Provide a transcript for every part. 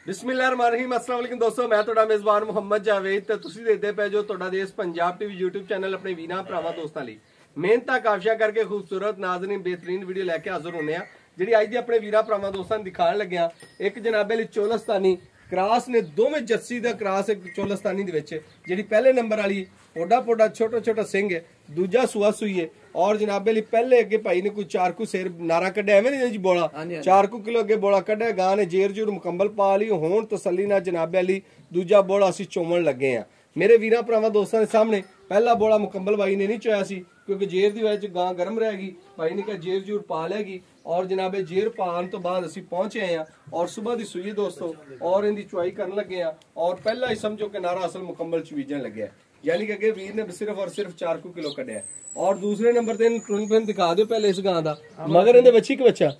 बिस्मिल्लाहिर्रहमानिर्रहीम अस्सलाम वालेकुम दोस्तों, मैं ਤੁਹਾਡਾ ਮੇਜ਼ਬਾਨ ਮੁਹੰਮਦ ਜਾਵੇਦ ਤੇ ਤੁਸੀਂ ਦੇਖਦੇ ਪਏ ਜੋ ਤੁਹਾਡਾ ਦੇਸ਼ ਪੰਜਾਬ ਟੀਵੀ YouTube ਚੈਨਲ ਆਪਣੇ ਵੀਰਾਂ ਭਰਾਵਾਂ ਦੋਸਤਾਂ ਲਈ ਮਿਹਨਤਾਂ ਕਾਫੀਆਂ ਕਰਕੇ ਖੂਬਸੂਰਤ ਨਾਜ਼ਰੀਨ ਬਿਹਤਰੀਨ ਵੀਡੀਓ ਲੈ ਕੇ ਹਾਜ਼ਰ ਹੁੰਨੇ ਆ। ਜਿਹੜੀ ਅੱਜ ਦੀ ਆਪਣੇ ਵੀਰਾਂ ਭਰਾਵਾਂ ਦੋਸਤਾਂ ਨੂੰ ਦਿਖਾਉਣ ਲੱਗਿਆ ਇੱਕ ਜਨਾਬੇ ਲਈ ਚੋਲਸਤਾਨੀ ਕ੍ਰਾਸ ਨੇ ਦੋਵੇਂ ਜੱਸੀ ਦਾ ਕ੍ਰਾਸ ਇੱਕ ਚੋਲਸਤਾਨੀ ਦੇ ਵਿੱਚ ਜਿਹੜੀ ਪਹਿਲੇ ਨੰਬਰ ਵਾਲੀ ਪੋਡਾ ਪੋਡਾ ਛੋਟਾ ਛੋਟਾ ਸਿੰਘ ਹੈ, ਦੂਜਾ ਸੂਆ ਸੂਈ ਹੈ और जनाबे लिए पहले अगे भाई ने कोई 4 कु शेर नारा कढ़िया एवं नहीं जी बोला 4 किलो अगे बोला कढ़िया गां ने जेर जूर मुकम्मल पा ली हुण तसल्ली नाल जनाबे अली दूजा बोला असीं चोमण लगे हैं। मेरे वीरां भरावां दोस्तां दे सामने पहला बोला मुकम्मल भाई ने नहीं चोया सी क्योंकि जेर दी वजह गां गर्म रहेगी, भाई ने कहा जेर जूर पा लेगी और जनाबे जेर पान तो बाद असीं पहुंचे हैं और सुबह दी सूई दोस्तों और इनकी चुआई करन लगे हैं और पहला ही समझो कि नारा असल मुकम्मल चवीजन लगे यानी कि अगे वीर ने सिर्फ और सिर्फ 4 किलो कढ़िया। और दूसरे नंबर ते ट्रुन दिखा दो पहले इस गां दा मगर इहदे बच्ची कि बच्चा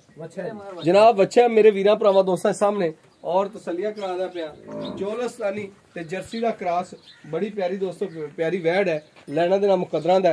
जनाब बच्चा मेरे वीरां भरावां दोस्तां सामने और तसल्लियां करादा पिया चोलस्तानी ते जर्सी दा क्रॉस बड़ी प्यारी दोस्तों प्यारी वैड़ है लैना देना मुकदरां दा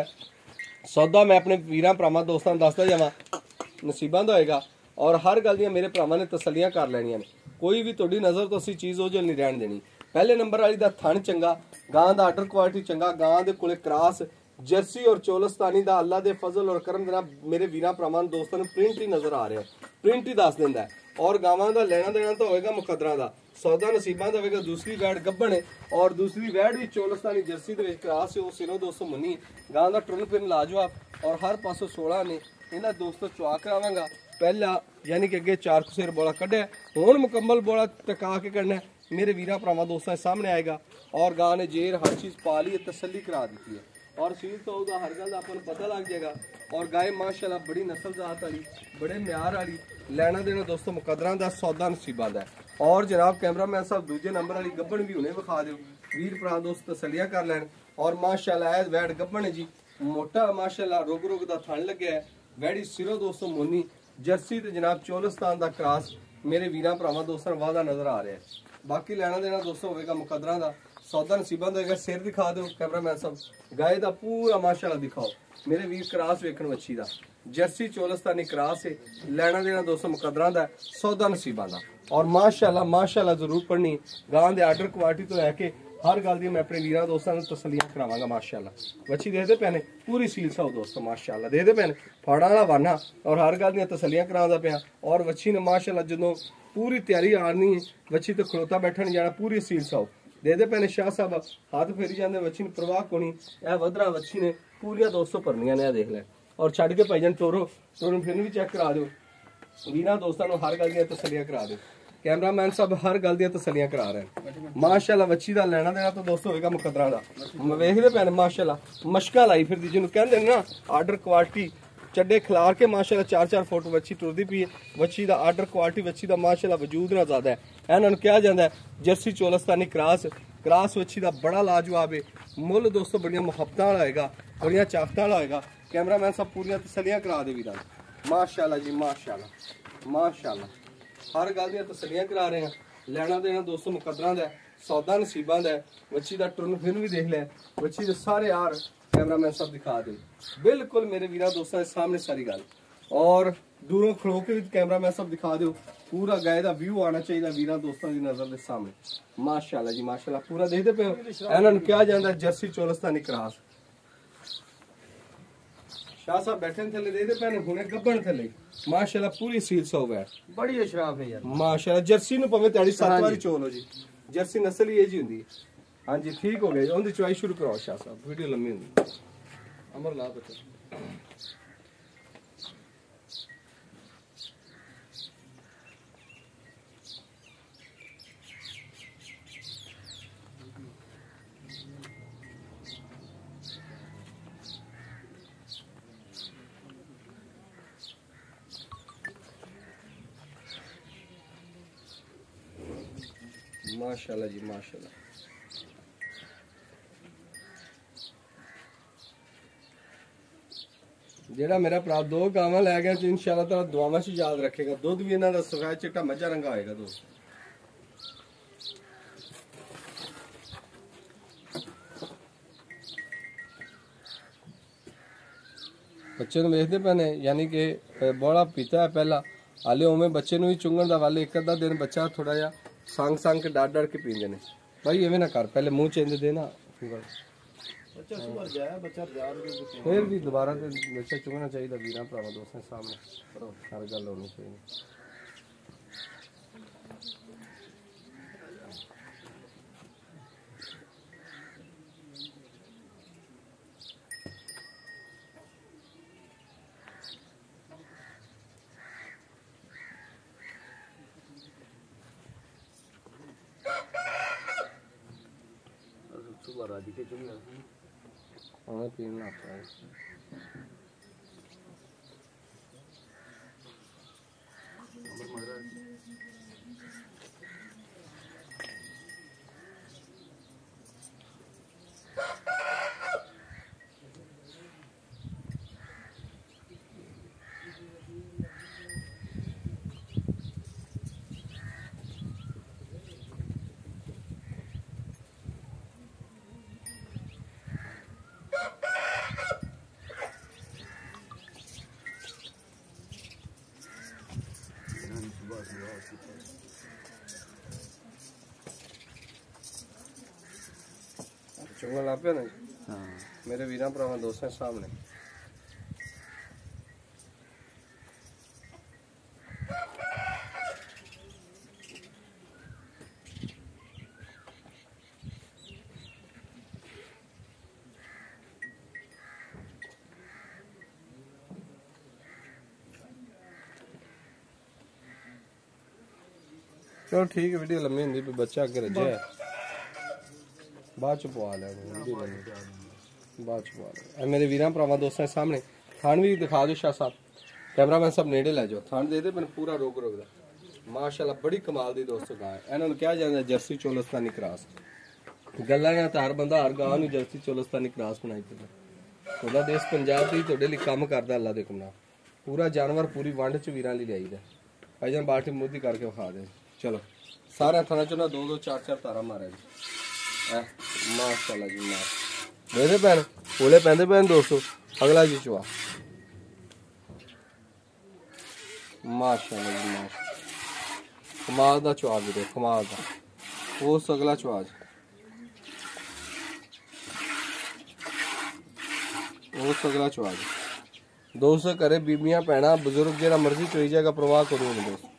सौदा मैं अपने वीरां भरावां दोस्तां नूं दसदा जावां नसीबां दा होएगा और हर गल दियां मेरे भरावां ने तसल्लियां कर लैणियां ने कोई भी तुहाडी नज़र तो असीं चीज़ ओझल नहीं रहण देनी। पहले नंबर वाली दा थण चंगा गां दा आर्डर क्वालिटी चंगा गां दे कोले क्रॉस जर्सी और चोलस्तानी दा अल्लाह दे फजल और करम दे मेरे वीरां भरावां दोस्तां नूं प्रिंट ही नजर आ रहा है प्रिंट ही दस दिंदा है और गावां दा लेना देना तो होएगा मुकदरां दा सौदा नसीबां दा होएगा। दूसरी वैड़ गब्बण है और दूसरी वैड़ भी चोलस्तानी जर्सी दे विच क्रॉस है वो सिरों दोस्तों मुन्नी गां दा टुरन फिरन लाजवाब और हर पासों 16 ने इन्हां दोस्तों चुआ करावांगा पहला यानी कि अगे 4 शेर बोला कढ़िया हुण मुकम्मल बोला टका के करना मेरे वीरां भरावां दोस्तां सामने आएगा और गां ने जेर हर चीज़ पा ली है तसल्ली करा दी है और सील तो उदा हर गल अपन पता लग जाएगा और गाय माशाल्लाह बड़ी नस्ल जात वाली बड़े म्यार वाली लैना देना दोस्तों मुकदरां दा सौदा नसीबा दा और जनाब कैमरामैन साहब दूजे नंबर वाली गब्बण भी हुणे विखा दिओ वीर भरा दोस्त तसल्लियां कर लैन और माशाल्लाह ऐ वैड़ गब्बण है जी मोटा माशाल्लाह रुग रुग दा थण लग्या है वैड़ी सिरों दोस्तों मोनी जर्सी ते जनाब चोलस्तान दा क्रॉस मेरे वीरां भरावां दोस्तां वादा नजर आ रहा है। बाकी लैना देना दोस्तों होगा मुकदरां दा सौदा नसीबां दा होगा। सिर दिखा दो कैमरामैन साहब गाय दा पूरा माशाल्लाह दिखाओ मेरे वीर क्रॉस वेखण वच्छी दा जर्सी चोलस्तानी क्रॉस है लैना देना दोस्तों मुकदरां दा सौदा नसीबां दा और माशाल्लाह माशाल्लाह जरूर पढ़नी गां दे आर्डर क्वालिटी तो लैके हर गल दी मैं अपने वीरां दोस्तां नूं तसल्लियां करावांगा। माशाल्लाह वच्छी देखदे पैने पूरी सील साओ दोस्तों माशाल्लाह देखदे पैने फाड़ा वाला वाना और हर गल दी तसल्लियां करांदा पिया और वच्छी ने माशाल्लाह जदों पूरी तैयारी आनी है वच्छी तो खड़ोता बैठन जाना पूरी सील साओ देखदे पैने शाह साहब हाथ फेरी जांदे वच्छी नूं परवाह कोनी ए वधरा वच्छी ने पूरियां दोस्तों भरनियां ने देख लै और छड़ के भाईजान टोरो टोरन फिर भी चेक करा दो वीरां दोस्तां नूं हर गल दी तसल्लियां करा दो कैमरामैन साहब हर गल दी तसल्लियां करा रहे हैं माशाल्लाह वच्छी दा लेना देना तो दोस्तों होएगा मुकदरां दा वेखदे पैने माशाल्लाह मशकां लाई फिरदी जिन्हों कहंदे ना आर्डर क्वालिटी चड्डे खिलार के माशाल्लाह 4-4 फुट वच्छी टुरदी पई वच्छी दा आर्डर क्वालिटी वच्छी दा माशाल्लाह वजूद ना ज्यादा है इन्हां नूं कहा जांदा है जर्सी चोलस्तानी क्रॉस वच्छी दा बड़ा लाजवाब है मुੱਲ दोस्तों बड़ियां मुहब्बतां वाला होएगा बड़ियां चाहतां वाला होएगा। कैमरामैन साहब पूरियां तसल्लियां करा दे वीरां माशाल्लाह जी माशाल्लाह माशाल्लाह हर गल दी तसल्लियां करा रहे हैं लैना देना दोस्तों मुकदरां दा सौदा नसीबां दा वच्छी दा टुरन फिरन भी देख लै वच्छी दे सारे यार कैमरामैन साहब दिखा दे बिल्कुल मेरे वीरां दोस्तों के सामने सारी गल और दूरों खड़ो के भी कैमरामैन साहब दिखा दो पूरा गाय का व्यू आना चाहिए वीरां दोस्तों की नजर के सामने माशाल्लाह जी माशाल्लाह पूरा देखते पे इन्हां नूं कहा जांदा जर्सी चोलस्तानी क्रॉस शाह साहब बैठे थले देखते पैने हुणे गब्बण थले माशाल्लाह पूरी सील सौ है बड़ी अशराफ है यार माशाल्लाह जर्सी नूं पवे त्याड़ी 7 वारी चोल हो जी जर्सी नस्ल ही जी हुंदी हां जी ठीक हो गए उनकी चुआई शुरू कराओ शाह साहब वीडियो लंबी हुंदी अमर ला बच्चा माशाल्लाह जी माशाल्लाह जेड़ा मेरा भरा 2 गावां लै गया इंशाअल्लाह ताला दुआवां च याद रखेगा दुध भी इन्हां दा सफेद चिट्टा मज्झा रंगा होएगा दोस्त बच्चे नूं वेखदे पैने यानी कि बड़ा पीता है पहला हाले उवें बच्चे नूं भी चुंगण दा वाले एक अद्धा दिन बच्चा थोड़ा जिहा संग संग के डाट डाट के पींदे ने भाई एवें ना कर पहले मुंह चेंज दे ना बच्चा सुवर जाए बच्चा जान के फिर भी दोबारा ते बच्चा चुगना चाहिए वीरा भरावां दोस्तों सामने हर गल होनी चाहिए हमें पीना आता है चुंगल ला पे ना मेरे वीरा भरावां दोस्तों सामने चलो ठीक है वीडियो लम्बी होंगी बच्चा अगे रजा है बाद च पवा लिया बाद च पवा लिया मेरे वीरा भरावां दोस्तों सामने थान भी दिखा दो शाह साहब कैमरामैन सब नेड़े लै जाओ थान दे दे मैंने पूरा रोक रोकदा माशाल्लाह बड़ी कमाल दी दोस्तों गाय इन्हां नूं कहा जांदा जर्सी चोलस्तानी क्रॉस गल्लां नाल तार बंदा हर गां नूं जर्सी चोलस्तानी क्रॉस बनाई दिंदा तुहाडा देश पंजाब दी तुहाडे लई काम करदा अल्लाह दे हुकम नाल पूरा जानवर पूरी वंड च वीरां लई लिआईदा भाईजान बाल्टी मुद्दी करके विखा दे चलो सारे थाना चो ना दो दो चार चार तारा मारे माशाल्लाह जी माश मेरे भैन ओले पैंदे भैन दोस्तों अगला जी चुआ माशाल्लाह जी माश कमाल दा चुआ भी कमाल दा वो अगला चुआ वो अगला चुआ दोस्त करे बीबियां भैन बजुर्ग जेड़ा मर्जी चोई जाएगा परवाह करो दोस्त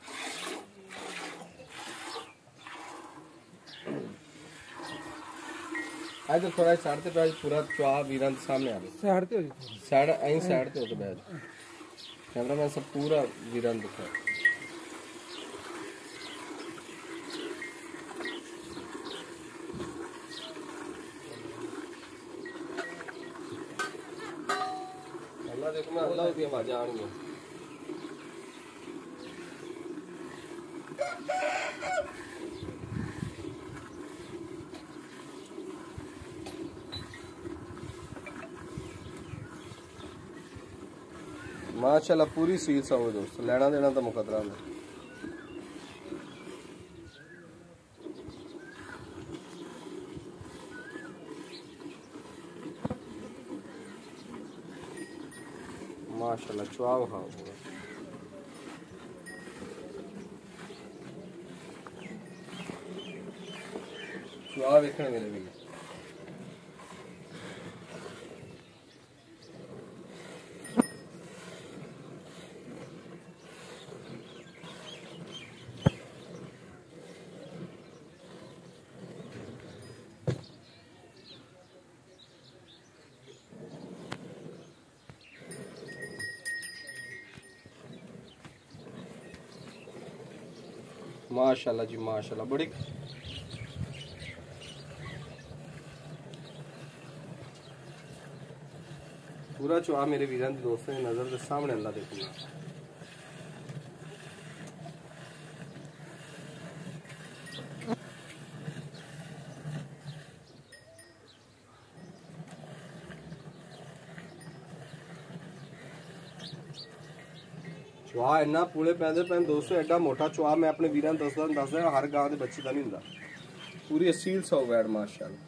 आज तो थोड़ा साइड पे बैठ पूरा चुआ वीरां के सामने आ गया साइड पे हो जी साइड आई साइड पे हो तो बैठ कैमरामैन सब पूरा वीरां दिखा अल्लाह देखो मैं अल्लाह की आवाज आनी माशाल्लाह पूरी सील सा हो दोस्त लेना देना तो मुकदरा में माशाल्लाह चुआव खाओ चुआव देखने मेरे भी माशाल्लाह जी माशाल्लाह बड़ी पूरा चुआ मेरे वीरां दी दोस्तों की नजर के सामने अल्लाह देखना चुआ इन्ना पूले पैंदे पैन दोस्तों एडा मोटा चुआ मैं अपने वीरां दसदा हर गांव के बच्चे का नहीं हुंदा पूरी असील सौ वैड माशाल्लाह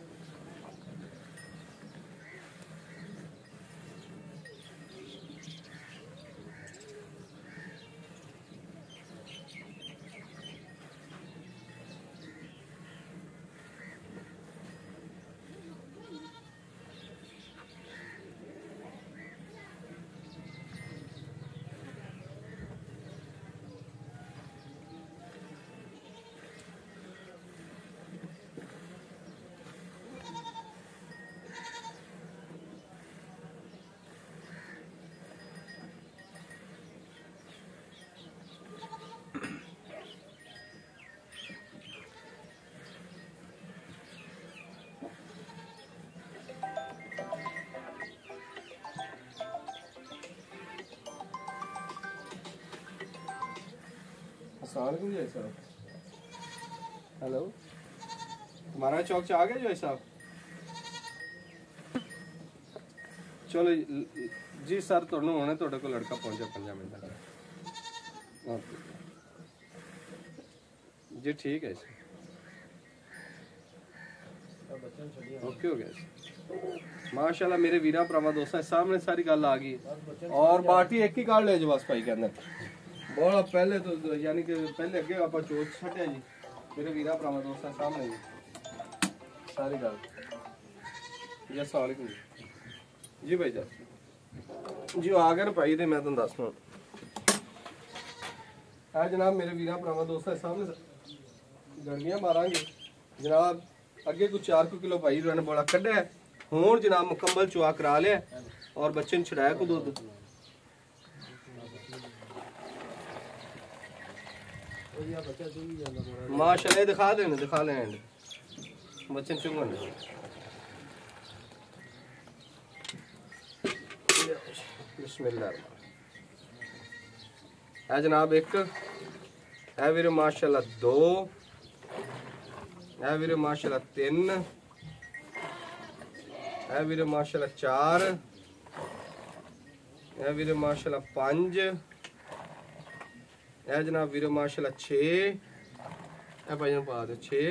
अस्सलाम वालेकुम जी साहब। हेलो, तुम्हारा चौक से आ गया जो साहब? चलो जी सर, ਤੁਹਾਨੂੰ ਹੁਣੇ ਤੁਹਾਡੇ ਕੋਲ ਲੜਕਾ ਪਹੁੰਚਿਆ 5 ਮਿੰਟ ਤੱਕ। जी ठीक है, ओके हो गया माशाल्लाह। मेरे वीरा भरावां दोस्तों सामने सारी गल आ गई और बाटी एक ही कार्ड ले जो बस भाई कहने बहुत पहले तो यानी कि पहले अगे आप चोट छटिया जी। मेरे वीरा भरावां दोस्तों सामने जी सारी गल जी। अस्सलाम वालेकुम जी भाई जी जी आ गए ना भाई तो मैं तुम दस है जनाब। मेरे वीरा भरावां दोस्तों सामने गड़ियां मारांगे जनाब। अगे कुछ 4 किलो भाई ने बोला कढ़िया हूँ जनाब मुकम्मल चुआ करा लिया और बच्चे ने छड़ाया को दूध माशाल्लाह दिखा देने दिखा ले बच्चे चुंगन बिस्मिल्लाह है जनाब। एक है वीरे माशाल्लाह 2 है वीरे माशाल्लाह 3 है वीरे माशाल्लाह 4 है वीरे माशाल्लाह 5 है जनाब वीरे माशाल्लाह 6 है भाई पा दो 6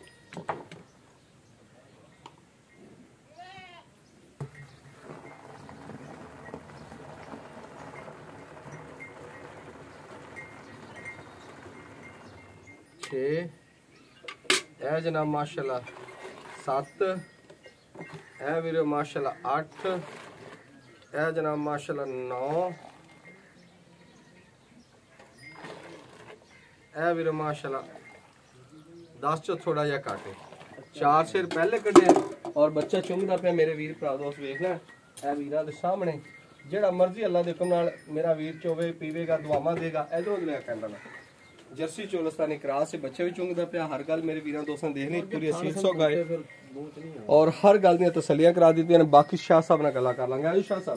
है जनाब माशाल्लाह 7 है वीरे माशाल्लाह 8 है जनाब माशाल्लाह 9 है वीरे माशाल्लाह 10 चो थोड़ा जा काटे 4 सिर पहले कटे और बच्चा चुंगदा पे मेरे वीर भरा दोस्त वेखना है वीरा दे सामने जेड़ा मर्जी अल्लाह दे हुक्म नाल मेरा वीर चोवे पीवेगा दुआवां देगा इधरों ले कहंदा ना जर्सी चोलस्तानी क्रॉस से बच्चे भी चुंगदा पे हर गल मेरे वीरां दोस्तां देखनी पूरी असील सो गाए और हर गल दी तसल्लियां करा दी ने। बाकी शाह साहब नाल गल्लां कर लांगे। शाह साहब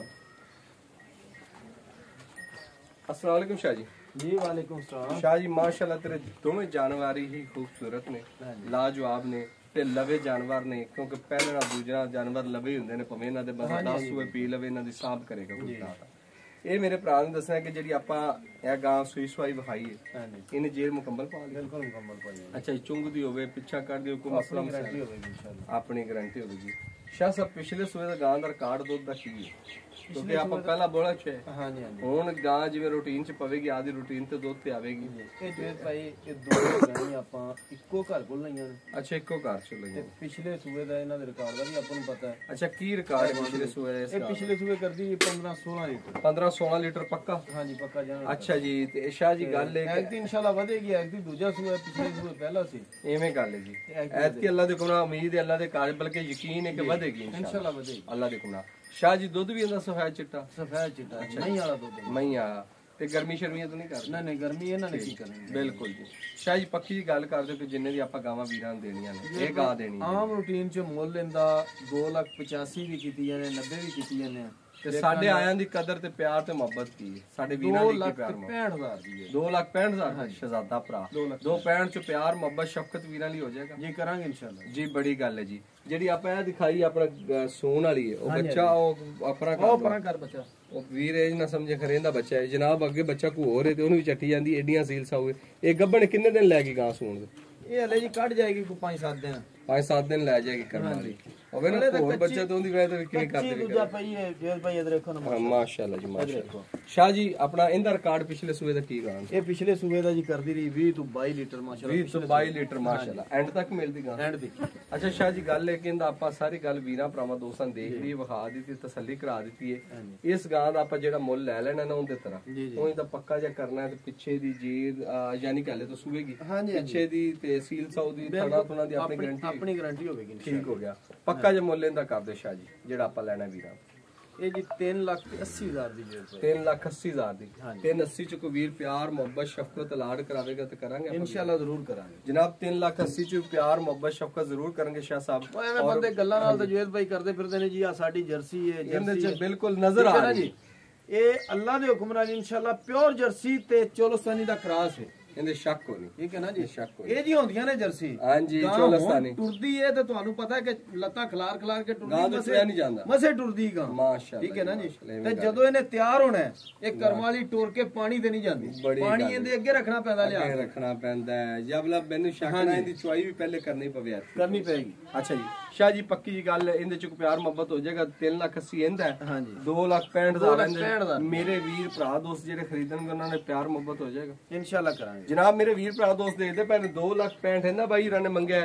अस्सलाम वालेकुम शाह जी। जी वालेकुम सलाम। शाह जी माशाल्लाह तेरे दोनों जानवर ही खूबसूरत ने लाजवाब ने ते लवे जानवर ने क्योंकि पहले ना दूसरा जानवर लवे हुंदे ने भावें इन्हां दे बंदा 10 सूए पी लवे इन्हां दी साहब करेगा कोई ना। ये मेरे भरा ने दसना कि जी आप गां सुई सुई विखाई है इन्हें जेल मुकम्मल पा ली बिल्कुल मुकम्मल पाई। अच्छा जी चुंगदी होवे पिछा कर दियो कोई मसला गारंटी होगी इंशाल्लाह अपनी गारंटी होगी जी। शाह साहब पिछले सूए दा गां दा रिकॉर्ड दुध दा की है क्योंकि आप पहला बोला छे हां जी हां जी हुन गां जिवें रूटीन च पवेगी आदि रूटीन ते दुध ते आवेगी। ਇਹ ਜੇ ਭਾਈ ਇਹ ਦੋ ਗਾਂ ਆਪਾਂ ਇੱਕੋ ਘਰ ਕੋਲ ਲਈਆਂ ਨੇ। अच्छा इको कार चल ਤੇ ਪਿਛਲੇ ਸੂਏ ਦਾ ਇਹਨਾਂ ਦੇ ਰਿਕਾਰਡ ਦਾ ਵੀ ਆਪਾਂ ਨੂੰ ਪਤਾ ਹੈ। अच्छा की रिकॉर्ड है पिछले सूए दा ਇਹ ਪਿਛਲੇ ਸੂਏ ਕਰਦੀ 15 16 ਲੀਟਰ 15 16 लीटर पक्का। ਹਾਂਜੀ ਪੱਕਾ ਜਾਣਾ। अच्छा जी ते शाह जी गल है ਇੱਕ ਦਿਨ ਇਨਸ਼ਾਅੱਲਾ ਵਧੇਗੀ। ਇੱਕ ਦਿਨ ਦੂਜਾ ਸੂਆ ਪਿਛਲੇ ਸੂਏ ਪਹਿਲਾ ਸੀ एवें गल है जी। ऐतकी अल्लाह दे कोना उम्मीद है अल्लाह दे कार बल्कि यकीन है कि ਵਧेगी इंशाल्लाह ਇਨਸ਼ਾਅੱਲਾ ਵਧੇਗੀ अल्लाह दे कोना। शाह जी दुध भी इंदा सफेद चिट्टा ਸਫੈਦ ਚਿੱਟਾ ਨਹੀਂ ਵਾਲਾ ਦੁੱਧ मई आ ते गर्मी शर्मियां तो नहीं कर ਨਹੀਂ ਨਹੀਂ ਗਰਮੀ ਇਹਨਾਂ ਨੇ ਕੀ ਕਰਨੀ। बिल्कुल जी। शाह जी पक्की जी गल कर दो कि जिन्ने दी आपां गावां वीरां नूं देणियां ने ये गां देनी है ਆਮ ਰੂਟੀਨ ਚ ਮੁੱਲ ਇਹਦਾ 2,85,000 ਵੀ ਕੀਤੀਆਂ ਨੇ 90 ਵੀ ਕੀਤੀਆਂ ਨੇ ਤੇ ਸਾਡੇ ਆਇਆਂ ਦੀ ਕਦਰ ਤੇ ਪਿਆਰ ਤੇ ਮੁਹੱਬਤ ਕੀ ਹੈ ਸਾਡੇ ਵੀਰਾਂ ਲਈ ਕੀ ਪਿਆਰ ਮੁਹੱਬਤ 2,65,000 ਦੀ ਹੈ। 2,65,000 ਸ਼ਹਜ਼ਾਦਾ ਭਰਾ 2,65 ਚ ਪਿਆਰ ਮੁਹੱਬਤ ਸ਼ਫਕਤ ਵੀਰਾਂ ਲਈ ਹੋ ਜਾਏਗਾ ਜੀ ਕਰਾਂਗੇ ਇਨਸ਼ਾਅੱਲਾ ਜੀ। ਬੜੀ ਗੱਲ ਹੈ ਜੀ। ਜਿਹੜੀ ਆਪਾਂ ਇਹ ਦਿਖਾਈ ਆਪਣਾ ਸੂਣ ਵਾਲੀ ਹੈ ਉਹ ਬੱਚਾ ਉਹ ਆਪਣਾ ਕਰ ਬੱਚਾ ਉਹ ਵੀਰ ਇਹ ਨਾ ਸਮਝੇ ਖਰੇਂਦਾ ਬੱਚਾ ਹੈ ਜਨਾਬ। ਅੱਗੇ ਬੱਚਾ ਕੋ ਹੋਰ ਹੈ ਤੇ ਉਹਨੂੰ ਵੀ ਚੱਟੀ ਜਾਂਦੀ ਏਡੀਆਂ ਸੀਲ ਸਾਉਏ। ਇਹ ਗੱਭਣ ਕਿੰਨੇ ਦਿਨ ਲੈ ਕੇ ਗਾਂ ਸੂਣ ਦੇ? ਇਹ ਹਲੇ ਜੀ ਕੱਢ ਜਾਏਗੀ ਕੋਈ 5-7 ਦਿਨ 5-7 ਦਿਨ ਲੈ ਜਾਏਗੀ ਕਰਨ ਵਾਲੀ ਹੋਵੇ ਨਾ ਹੋਰ ਬੱਚਾ ਤੇ ਉਹਦੀ ਵਜ੍ਹਾ ਤੇ ਕਿਵੇਂ ਕਰਦੇ ਨੇ ਦੂਜਾ ਪਈ ਹੈ ਜੇਲ ਭਾਈ ਇਧਰ ਦੇਖੋ ਨਾ ਮਾਸ਼ਾਅੱਲਾ ਜੀ ਮਾਸ਼ਾਅੱਲਾ। ਸ਼ਾਹ ਜੀ ਆਪਣਾ ਇਹਦਾ ਰਿਕਾਰਡ ਪਿਛਲੇ ਸੂਏ ਦਾ ਕੀ ਗਾਂ? ਇਹ ਪਿਛਲੇ ਸੂਏ ਦਾ ਜੀ ਕਰਦੀ ਰਹੀ 20 ਤੋਂ 22 ਲੀਟਰ ਮਾਸ਼ਾਅੱਲਾ 20 ਤੋਂ 22 ਲੀਟਰ ਮਾਸ਼ਾਅੱਲਾ ਐਂਡ ਤੱਕ ਮਿਲਦੀ ਗਾਂ ਐਂਡ ਦੀ। ਅੱਛਾ ਸ਼ਾਹ ਜੀ ਗੱਲ ਹੈ ਕਿ ਇਹਦਾ ਆਪਾਂ ਸਾਰੀ ਗੱਲ ਵੀਰਾਂ ਭਰਾਵਾਂ ਦੋਸਤਾਂ ਨੂੰ ਦੇਖ ਲਈ ਵਿਖਾ ਦਿੱਤੀ ਤਸੱਲੀ ਕਰਾ ਦਿੱਤੀ ਹੈ। ਇਸ ਗਾਂ ਦਾ ਆਪਾਂ ਜਿਹੜਾ ਮੁੱਲ ਲੈ ਲੈਣਾ ਨਾ ਉਹਦੇ ਤਰ੍ਹਾਂ ਉਹ ਇਹਦਾ ਪੱਕਾ ਜਿਹਾ ਕਰਨਾ ਹੈ ਤੇ ਪਿੱਛੇ ਦੀ ਜੀਰ ਯਾਨੀ ਕਿ ਹਲੇ ਤਾਂ ਸੂਏਗੀ ਪਿੱਛੇ ਦੀ ਤੇ ਸੀਲ ਸਾਊ ਦੀ ਥਣਾ ਥਣਾ ਦੀ ਆਪਣੀ ਗਾਰੰਟੀ ਹੋਵੇਗੀ। ਠੀਕ ਹੋ ਗਿਆ ਪੱਕਾ ਜਿਹਾ ਮੁੱਲ ਇਹਦਾ ਕਰ ਦਿਓ ਸ਼ਾਹ ਜੀ ਜਿਹੜਾ ਆਪਾਂ ਲੈਣਾ ਵੀਰਾਂ। ਇਹ ਜੀ 3,80,000 ਦੀ ਜੇ 3,80,000 ਦੀ 380 ਚ ਕੋਈ ਵੀਰ ਪਿਆਰ ਮੁਹੱਬਤ ਸ਼ਫਕਤ ਲਾਡ ਕਰਾਵੇਗਾ ਤੇ ਕਰਾਂਗੇ ਇਨਸ਼ਾਅੱਲਾ ਜ਼ਰੂਰ ਕਰਾਂਗੇ ਜਨਾਬ। 3,80,000 ਚ ਪਿਆਰ ਮੁਹੱਬਤ ਸ਼ਫਕਤ ਜ਼ਰੂਰ ਕਰਾਂਗੇ ਸ਼ਾਹ ਸਾਹਿਬ। ਉਹ ਐਵੇਂ ਬੰਦੇ ਗੱਲਾਂ ਨਾਲ ਤਾਂ ਜਵੇਦ ਭਾਈ ਕਰਦੇ ਫਿਰਦੇ ਨੇ ਜੀ ਆ ਸਾਡੀ ਜਰਸੀ ਹੈ ਇਹਦੇ ਚ ਬਿਲਕੁਲ ਨਜ਼ਰ ਆ ਰਹੀ ਇਹ ਅੱਲਾ ਦੇ ਹੁਕਮ ਨਾਲ ਇਨਸ਼ਾਅੱਲਾ ਪਿਓਰ ਜਰਸੀ ਤੇ ਚੋਲਸਤਾਨੀ ਦਾ ਕਰਾਸ ਹੈ। ਇਹਦੇ ਸ਼ੱਕ ਹੋਣੀ। ਠੀਕ ਹੈ ਨਾ ਜੀ, ਸ਼ੱਕ ਇਹ ਜੀ ਹੁੰਦੀਆਂ ਨੇ ਜਰਸੀ। ਹਾਂਜੀ ਚੋਲਸਤਾਨੀ ਟੁਰਦੀ ਏ ਤੇ ਤੁਹਾਨੂੰ ਪਤਾ ਹੈ ਕਿ ਲੱਤਾਂ ਖਲਾਰ ਖਲਾਰ ਕੇ ਗਾਂ ਟੁਰਦੀ, ਤੋਂ ਨਹੀਂ ਜਾਂਦਾ, ਮਸੇ ਟੁਰਦੀ ਗਾਂ। ਮਾਸ਼ਾਅੱਲਾ। ਠੀਕ ਹੈ ਨਾ ਜੀ। ਤੇ ਜਦੋਂ ਇਹਨੇ ਤਿਆਰ ਹੋਣਾ ਹੈ, ਇਹ ਕਰਮ ਵਾਲੀ ਟੁਰ ਕੇ ਪਾਣੀ ਤੇ ਨਹੀਂ ਜਾਂਦੀ, ਪਾਣੀ ਇਹਦੇ ਅੱਗੇ ਰੱਖਣਾ ਪੈਂਦਾ, ਲਿਆ ਕੇ ਰੱਖਣਾ ਪੈਂਦਾ ਹੈ। ਜਬਲਾ ਮੈਨੂੰ ਸ਼ੱਕ ਨਾ ਇਹਦੀ ਚੁਆਈ ਵੀ ਪਹਿਲੇ ਕਰਨੀ ਪਵੇ, ਕਰਨੀ ਪਏਗੀ। ਅੱਛਾ ਜੀ ਸ਼ਾਹ ਜੀ, ਪੱਕੀ ਜੀ ਗੱਲ, ਇਹਦੇ ਚ ਪਿਆਰ ਮੁਹੱਬਤ ਹੋ ਜਾਏਗਾ। 3,80,000 ਇਹਦਾ, ਹਾਂਜੀ 2,65,000 ਮੇਰੇ ਵੀਰ ਭਰਾ ਦੋਸਤ ਜਿਹੜੇ ਖਰੀਦਣਗੇ ਉਹਨਾਂ ਨੇ ਪਿਆਰ ਮੁਹੱਬਤ ਹੋ ਜਾਏਗਾ ਇਨਸ਼ਾਅੱਲਾ ਕਰਾਂਗੇ ਜਨਾਬ। ਮੇਰੇ ਵੀਰ ਭਰਾ ਦੋਸਤ ਦੇਖਦੇ ਪਏ ਨੇ 2,65,000 ਇਹਦਾ ਬਾਈ ਇਹਨਾਂ ਨੇ ਮੰਗਿਆ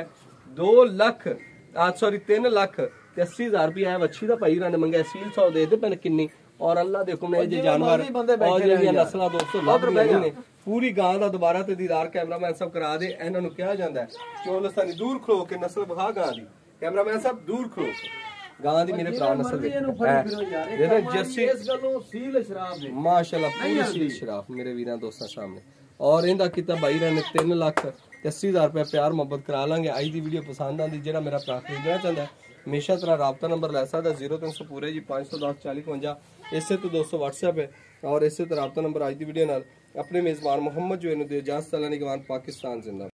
3,80,000 ਰੁਪਏ ਹੈ ਵੱਛੀ ਦਾ ਭਾਈ ਇਹਨਾਂ ਨੇ ਮੰਗਿਆ। ਸੀਲ 100 ਦੇਖਦੇ ਪਏ ਕਿੰਨੀ, ਔਰ ਅੱਲਾਹ ਦੇ ਹੁਕਮ ਨੇ ਜੇ ਜਾਨਵਰ ਔਰ ਜਿਹੜੀਆਂ ਨਸਲਾਂ ਦੋਸਤੋ ਲੱਭ ਰਹੀਆਂ ਨੇ। ਪੂਰੀ ਗਾਂ ਦਾ ਦੁਬਾਰਾ ਤੇ ਦੀਦਾਰ ਕੈਮਰਾਮੈਨ ਸਾਹਿਬ ਕਰਾ ਦੇ। ਇਹਨਾਂ ਨੂੰ ਕਿਹਾ ਜਾਂਦਾ ਹੈ ਚੋਲਸਤਾਨੀ, ਦੂਰ ਖਲੋ ਕੇ ਨਸਲ ਵਿਖਾ ਗਾਂ ਦੀ। ਕੈਮਰਾਮੈਨ ਸਾਹਿਬ ਦੂਰ ਖਲੋ ਕੇ ਗਾਂ ਦੀ ਮੇਰੇ ਭਰਾ ਨਸਲ ਦੇ ਜਿਹੜਾ ਜਰਸੀ ਇਸ ਗੱਲੋਂ ਸੀਲ ਸ਼ਰਾਬ ਦੇ ਮਾਸ਼ਾਅੱਲਾ ਪੂਰੀ ਸੀਲ ਸ਼ਰਾਬ ਮੇਰੇ ਵੀਰਾਂ ਦੋਸਤਾਂ ਸਾਹਮਣੇ। ਔਰ ਇਹਦਾ ਕੀਤਾ ਬਾਈ ਨੇ 3,80,000 ਰੁਪਏ ਪਿਆਰ ਮੁਹੱਬਤ ਕਰਾ ਲਾਂਗੇ। ਅੱਜ ਦੀ ਵੀਡੀਓ ਪਸੰਦ ਆਂਦੀ, ਜਿਹੜਾ ਮੇਰਾ ਭਰਾ ਖਰੀਦਣਾ ਚਾਹੁੰਦਾ ਹਮੇਸ਼ਾ ਤਰ੍ਹਾਂ ਰਾਬਤਾ ਨੰਬਰ ਲੈ ਸਕਦਾ 0300 ਪੂਰੇ ਜੀ 510 4052, ਇਸੇ ਤੋਂ 200 WhatsApp ਹੈ ਔਰ ਇਸੇ ਤਰ੍ਹਾਂ ਰਾਬਤਾ ਨੰਬਰ। ਅੱਜ ਦੀ ਵੀਡੀਓ ਨਾਲ ਆਪਣੇ ਮੇਜ਼ਬਾਨ ਮੁਹੰਮਦ ਜੋ ਨੂੰ ਦੇ ਇਜਾਜ਼ਤ। ਨਿਗਵਾਨ ਪਾਕਿस्तान जिंदा।